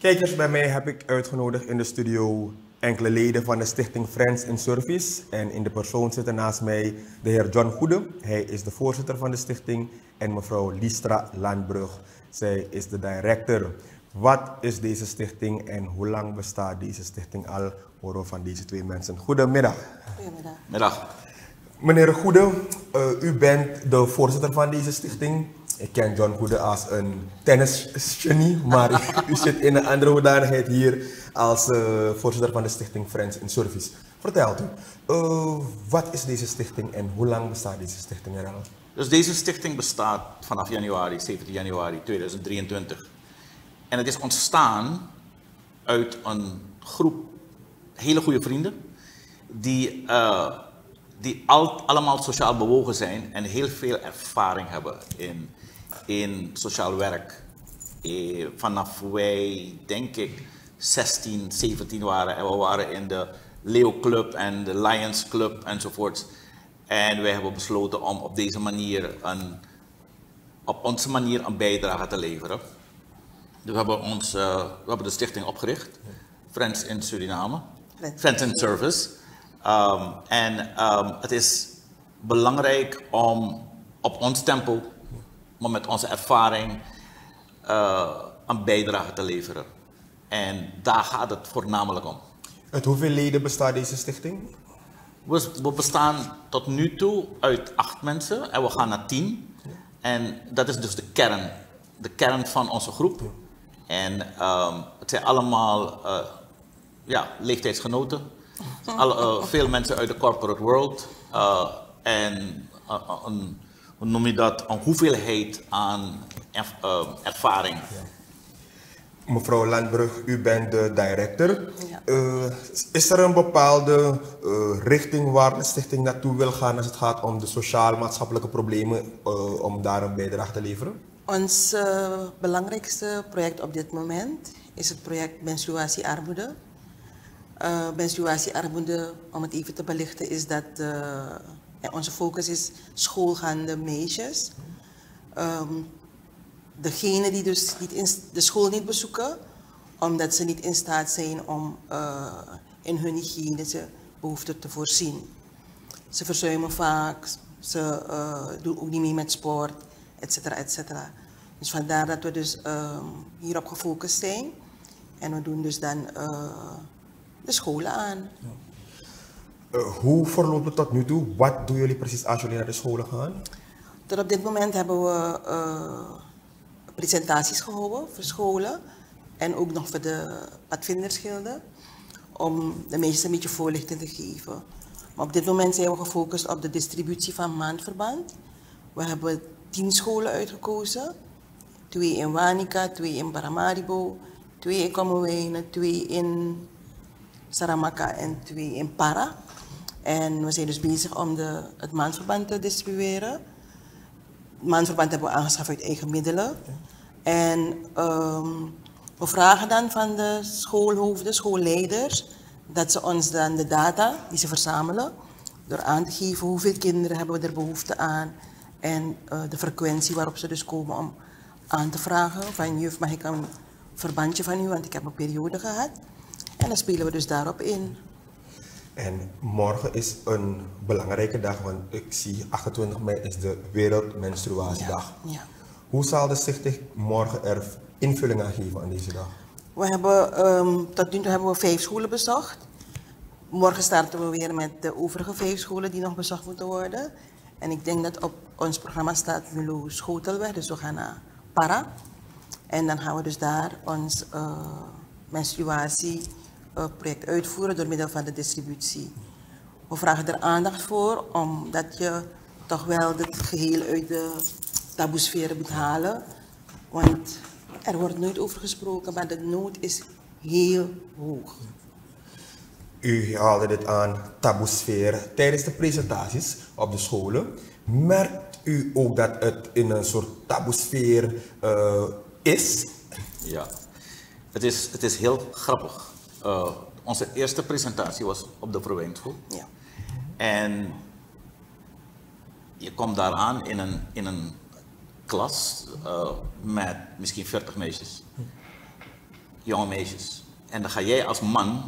Kijkers, bij mij heb ik uitgenodigd in de studio enkele leden van de stichting Friends in Service. En in de persoon zitten naast mij de heer John Goede. Hij is de voorzitter van de stichting. En mevrouw Liestra Landbrug. Zij is de director. Wat is deze stichting en hoe lang bestaat deze stichting al? Horen we van deze twee mensen. Goedemiddag. Goedemiddag. Middag. Meneer Goede, u bent de voorzitter van deze stichting. Ik ken John Goede als een tennisgenie, maar u zit in een andere hoedanigheid hier als voorzitter van de stichting Friends in Service. Vertelt u, wat is deze stichting en hoe lang bestaat deze stichting er al? Dus deze stichting bestaat vanaf 17 januari 2023. En het is ontstaan uit een groep hele goede vrienden die allemaal sociaal bewogen zijn en heel veel ervaring hebben in sociaal werk. Vanaf wij, denk ik, 16, 17 waren en we waren in de Leo Club en de Lions Club enzovoort. En wij hebben besloten om op deze manier op onze manier een bijdrage te leveren. Dus we hebben de stichting opgericht, Friends in Suriname, Friends in Service. Het is belangrijk om op ons tempo, maar met onze ervaring, een bijdrage te leveren. En daar gaat het voornamelijk om. Uit hoeveel leden bestaat deze stichting? We bestaan tot nu toe uit 8 mensen en we gaan naar 10. En dat is dus de kern van onze groep. En het zijn allemaal leeftijdsgenoten. Veel mensen uit de corporate world. Hoe noem je dat? Een hoeveelheid aan ervaring. Ja. Mevrouw Landbrug, u bent de director. Ja. Is er een bepaalde richting waar de stichting naartoe wil gaan als het gaat om de sociaal-maatschappelijke problemen, om daar een bijdrage te leveren? Ons belangrijkste project op dit moment is het project menstruatiearmoede. Menstruatiearmoede, om het even te belichten, is dat onze focus is schoolgaande meisjes. Degenen die dus de school niet bezoeken, omdat ze niet in staat zijn om in hun hygiënische behoeften te voorzien. Ze verzuimen vaak, ze doen ook niet mee met sport, etcetera, etcetera. Dus vandaar dat we dus hierop gefocust zijn. En we doen dus dan de scholen aan. Hoe verloopt het tot nu toe? Wat doen jullie precies als jullie naar de scholen gaan? Tot op dit moment hebben we presentaties gehouden voor scholen en ook nog voor de padvindersgilden, om de meisjes een beetje voorlichting te geven. Maar op dit moment zijn we gefocust op de distributie van maandverband. We hebben 10 scholen uitgekozen. 2 in Wanica, 2 in Paramaribo, 2 in Kommerwijnen, 2 in Saramaka en 2 in Para. En we zijn dus bezig om het maandverband te distribueren. Het maandverband hebben we aangeschaft uit eigen middelen. En we vragen dan van de schoolhoofden, schoolleiders, dat ze ons dan de data die ze verzamelen, door aan te geven hoeveel kinderen hebben we er behoefte aan en de frequentie waarop ze dus komen om aan te vragen van juf, mag ik een verbandje van u, want ik heb een periode gehad. En dan spelen we dus daarop in. En morgen is een belangrijke dag, want ik zie 28 mei is de Wereldmenstruatiedag. Ja. Hoe zal de stichting morgen er invulling aan geven aan deze dag? We hebben, tot nu toe hebben we 5 scholen bezocht. Morgen starten we weer met de overige 5 scholen die nog bezocht moeten worden. En ik denk dat op ons programma staat Mulo Schotelweg, dus we gaan naar Para. En dan gaan we dus daar ons menstruatieproject uitvoeren door middel van de distributie. We vragen er aandacht voor, omdat je toch wel het geheel uit de taboesfeer moet halen. Want er wordt nooit over gesproken, maar de nood is heel hoog. U haalde dit aan, taboesfeer. Tijdens de presentaties op de scholen, merkt u ook dat het in een soort taboesfeer is? Ja, het is heel grappig. Onze eerste presentatie was op de Verwijnschool. Ja. En je komt daar aan in een klas met misschien 40 meisjes. jonge meisjes. En dan ga jij als man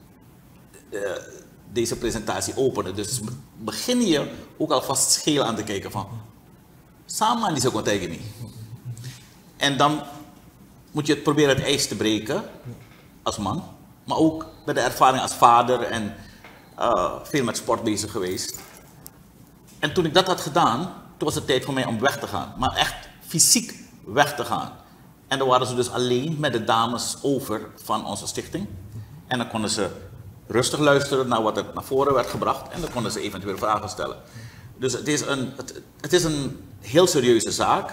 deze presentatie openen. Dus begin je ook alvast scheel aan te kijken van, samen die zo kon tegen niet. En dan moet je proberen het ijs te breken als man, maar ook met de ervaring als vader en veel met sport bezig geweest. En toen ik dat had gedaan, toen was het tijd voor mij om weg te gaan, maar echt fysiek weg te gaan. En dan waren ze dus alleen met de dames over van onze stichting. En dan konden ze rustig luisteren naar wat er naar voren werd gebracht en dan konden ze eventueel vragen stellen. Dus het is een heel serieuze zaak.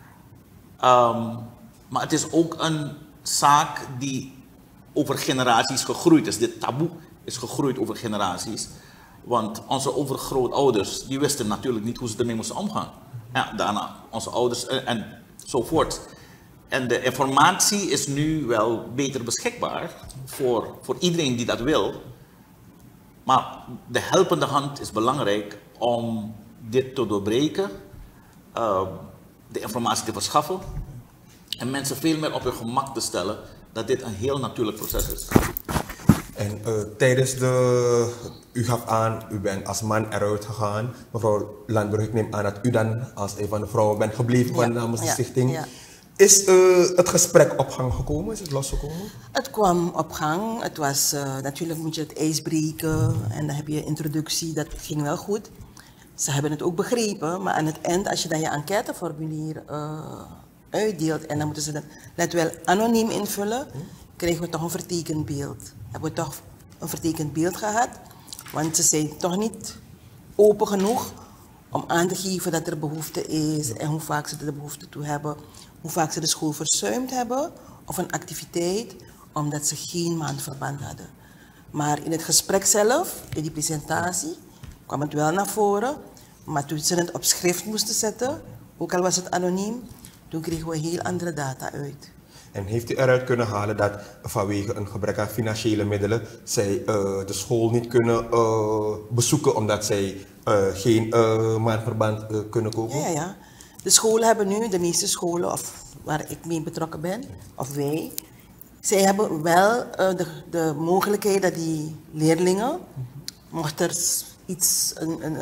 Maar het is ook een zaak die over generaties gegroeid is. Dit taboe is gegroeid over generaties. Want onze overgrootouders, die wisten natuurlijk niet hoe ze ermee moesten omgaan. Ja, daarna onze ouders enzovoort. En de informatie is nu wel beter beschikbaar voor iedereen die dat wil. Maar de helpende hand is belangrijk om dit te doorbreken, de informatie te verschaffen en mensen veel meer op hun gemak te stellen dat dit een heel natuurlijk proces is. En tijdens u gaf aan, u bent als man eruit gegaan. Mevrouw Landburg, ik neem aan dat u dan als een van de vrouwen bent gebleven van namens de stichting. Ja. Is het gesprek op gang gekomen? Is het losgekomen? Het kwam op gang. Het was, natuurlijk moet je het ijs breken en dan heb je introductie, dat ging wel goed. Ze hebben het ook begrepen, maar aan het eind, als je dan je enquêteformulier uitdeelt en dan moeten ze dat let wel anoniem invullen, kregen we toch een vertekend beeld. Hebben we toch een vertekend beeld gehad, want ze zijn toch niet open genoeg om aan te geven dat er behoefte is en hoe vaak ze er behoefte toe hebben, hoe vaak ze de school verzuimd hebben of een activiteit omdat ze geen maandverband hadden. Maar in het gesprek zelf, in die presentatie, kwam het wel naar voren, maar toen ze het op schrift moesten zetten, ook al was het anoniem, toen kregen we heel andere data uit. En heeft u eruit kunnen halen dat vanwege een gebrek aan financiële middelen zij de school niet kunnen bezoeken omdat zij geen maandverband kunnen kopen? Ja. De scholen hebben nu, de meeste scholen of waar ik mee betrokken ben, of wij, zij hebben wel de mogelijkheid dat die leerlingen, mocht er iets,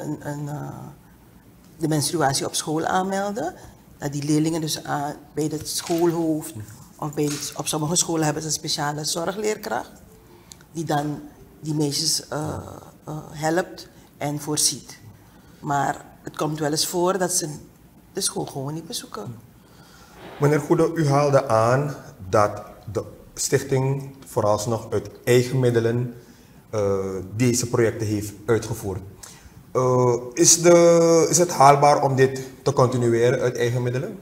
de menstruatie op school aanmelden, dat die leerlingen dus bij het schoolhoofd of op sommige scholen hebben ze een speciale zorgleerkracht die dan die meisjes helpt en voorziet. Maar het komt wel eens voor dat ze de school gewoon niet bezoeken. Meneer Goede, u haalde aan dat de stichting vooralsnog uit eigen middelen deze projecten heeft uitgevoerd. Is het haalbaar om dit te continueren uit eigen middelen?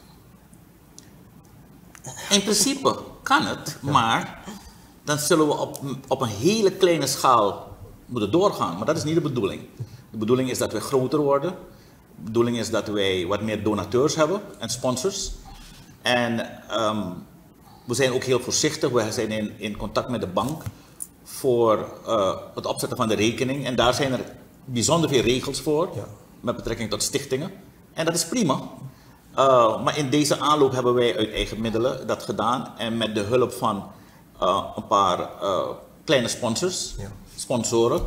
In principe kan het, maar dan zullen we op een hele kleine schaal moeten doorgaan. Maar dat is niet de bedoeling. De bedoeling is dat we groter worden. De bedoeling is dat wij wat meer donateurs hebben en sponsors. En we zijn ook heel voorzichtig. We zijn in contact met de bank voor het opzetten van de rekening. En daar zijn er bijzonder veel regels voor, met betrekking tot stichtingen. En dat is prima. Maar in deze aanloop hebben wij uit eigen middelen dat gedaan. En met de hulp van een paar kleine sponsoren.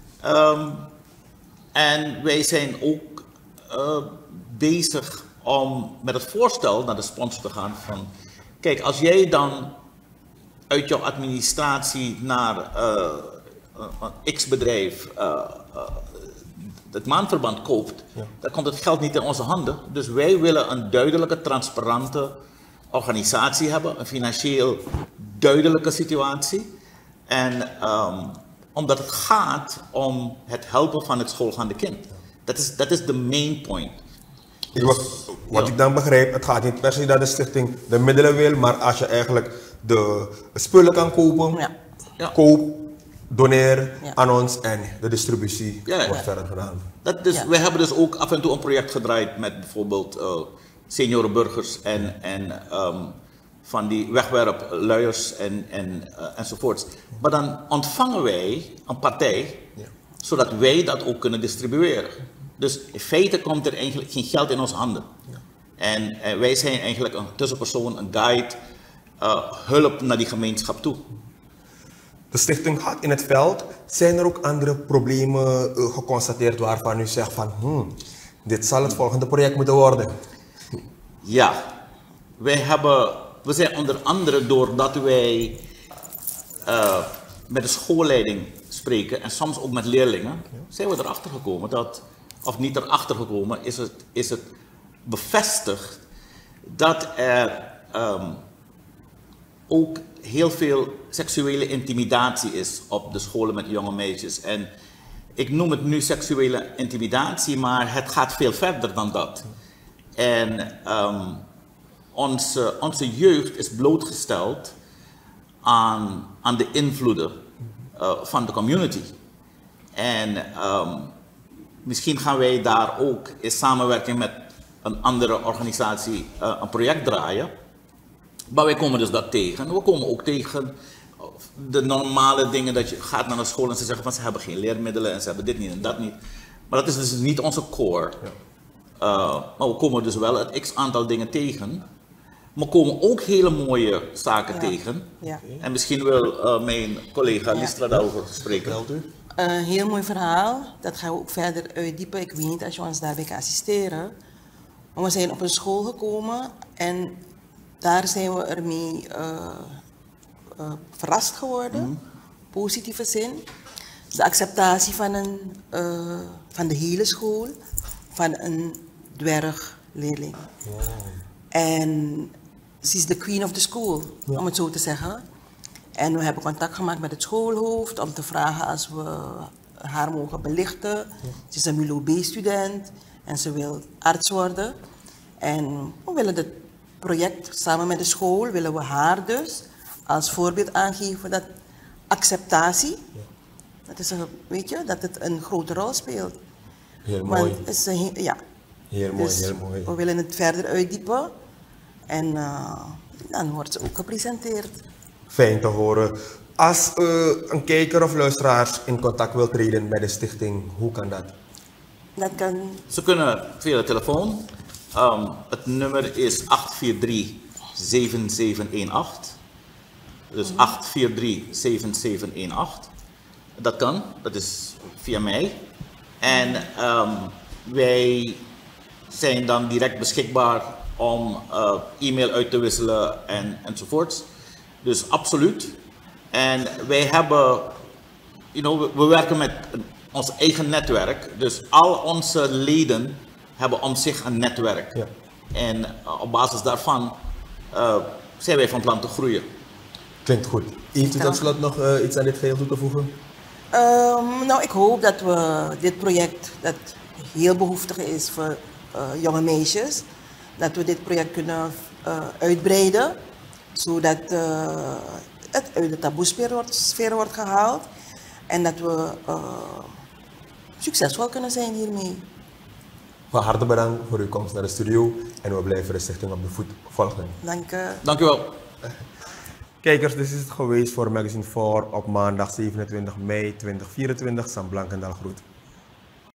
En wij zijn ook bezig om met het voorstel naar de sponsor te gaan van, kijk, als jij dan uit jouw administratie naar een X-bedrijf het maandverband koopt, dan komt het geld niet in onze handen. Dus wij willen een duidelijke, transparante organisatie hebben, een financieel duidelijke situatie. En omdat het gaat om het helpen van het schoolgaande kind. Dat is de main point. Wat ik dan begrijp, het gaat niet per se dat de stichting de middelen wil, maar als je eigenlijk de spullen kan kopen, koop, doneer aan ons en de distributie wordt verder gedaan. We hebben dus ook af en toe een project gedraaid met bijvoorbeeld seniorenburgers en van die wegwerpluiers enzovoorts. Maar dan ontvangen wij een partij, zodat wij dat ook kunnen distribueren. Dus in feite komt er eigenlijk geen geld in onze handen. En wij zijn eigenlijk een tussenpersoon, een guide, hulp naar die gemeenschap toe. De stichting gaat in het veld. Zijn er ook andere problemen geconstateerd waarvan u zegt van dit zal het volgende project moeten worden? Ja, we zijn onder andere doordat wij met de schoolleiding spreken en soms ook met leerlingen, zijn we erachter gekomen dat, of niet erachter gekomen, is het bevestigd dat er ook heel veel seksuele intimidatie is op de scholen met jonge meisjes. En ik noem het nu seksuele intimidatie, maar het gaat veel verder dan dat. En onze jeugd is blootgesteld aan de invloeden van de community. En misschien gaan wij daar ook in samenwerking met een andere organisatie een project draaien. Maar wij komen dus dat tegen. We komen ook tegen de normale dingen dat je gaat naar de school en ze zeggen van ze hebben geen leermiddelen en ze hebben dit niet en dat niet. Maar dat is dus niet onze core. Ja. Maar we komen dus wel het x aantal dingen tegen. Maar we komen ook hele mooie zaken tegen. Ja. En misschien wil mijn collega Listra daarover spreken. Een heel mooi verhaal. Dat gaan we ook verder uitdiepen. Ik weet niet als je ons daarbij kan assisteren. Maar we zijn op een school gekomen en daar zijn we ermee verrast geworden. Positieve zin. De acceptatie van de hele school, van een dwergleerling. Wow. En ze is de queen of the school, om het zo te zeggen. En we hebben contact gemaakt met het schoolhoofd om te vragen als we haar mogen belichten. Ze is een MULO B-student en ze wil arts worden. En we willen het project samen met de school, willen we haar dus als voorbeeld aangeven dat acceptatie, dat is weet je, dat het een grote rol speelt. Heel mooi. Is ja. Heel mooi, dus heel mooi. We willen het verder uitdiepen en dan wordt ze ook gepresenteerd. Fijn te horen. Als een kijker of luisteraar in contact wil treden met de stichting, hoe kan dat? Dat kan... Ze kunnen via de telefoon. Het nummer is 843-7718. Dus 843-7718. Dat kan, dat is via mij. En wij zijn dan direct beschikbaar om e-mail uit te wisselen enzovoorts. Dus absoluut. En wij hebben, we werken met ons eigen netwerk. Dus al onze leden hebben om zich een netwerk. Ja. En op basis daarvan zijn wij van plan te groeien. Klinkt goed. Heeft u tot slot nog iets aan dit geheel toe te voegen? Nou, ik hoop dat we dit project, dat heel behoeftig is voor jonge meisjes, dat we dit project kunnen uitbreiden, zodat het uit de taboesfeer wordt gehaald en dat we succesvol kunnen zijn hiermee. Van harte bedankt voor uw komst naar de studio en we blijven de stichting op de voet volgen. Dank u wel. Kijkers, dit is het geweest voor Magazine 4 op maandag 27 mei 2024. Sam Blankendaal groet.